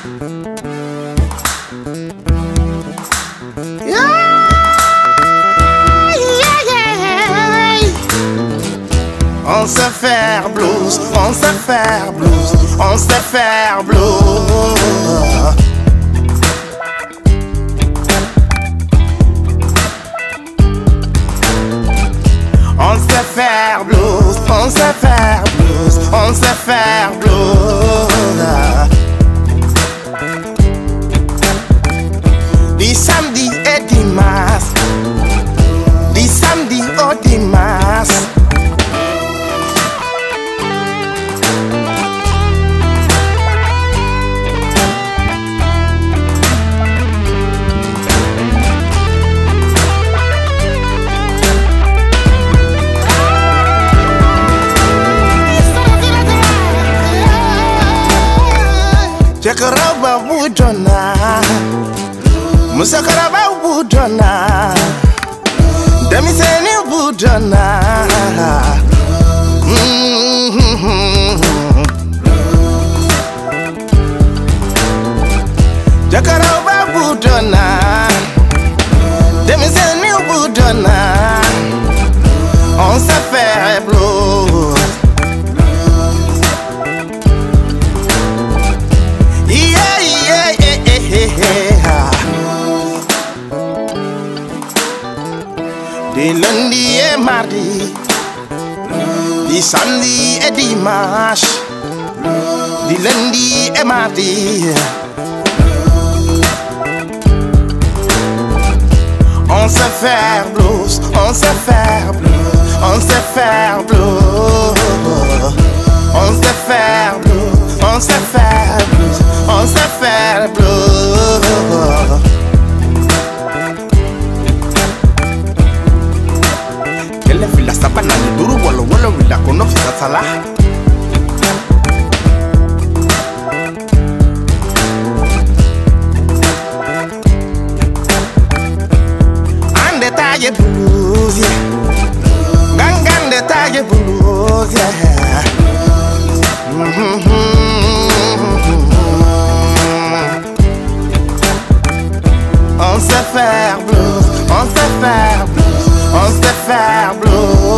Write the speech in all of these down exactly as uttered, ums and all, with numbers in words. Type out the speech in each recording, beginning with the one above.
On sait faire blues, on sait faire blues, on sait faire blues. On sait faire blues, on sait faire blues, on sait faire blues. Di samedi et dimanche, di samedi au dimanche. Jakaraba wudona, Musakaraba wudona, Demiseni wudona. Jakaraba wudona, Demiseni wudona. On sait faire blues. Di lundi et mardi, di samedi et dimanche, di lundi et mardi. On sait faire blues, on sait faire blues, on sait faire blues, on sait faire blues, on sait faire blues, on sait faire blues. La sabana ni duru wala wala wila kono fisa sala. Ande taye blues, yeah. Gangande taye blues, yeah. On sait faire blues, on sait faire blues, on sait faire blues.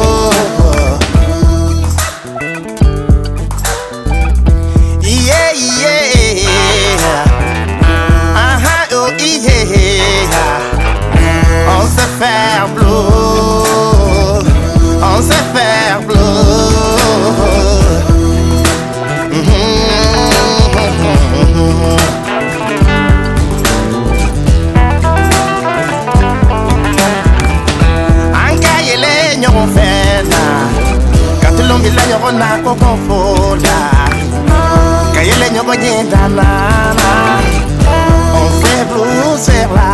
Yeah, yeah. Uh-huh, oh yeah. On sait faire blues, on sait faire blues. Katulongila nyoko na kokofola, kayele nyoko nyendana. On fait blues vers la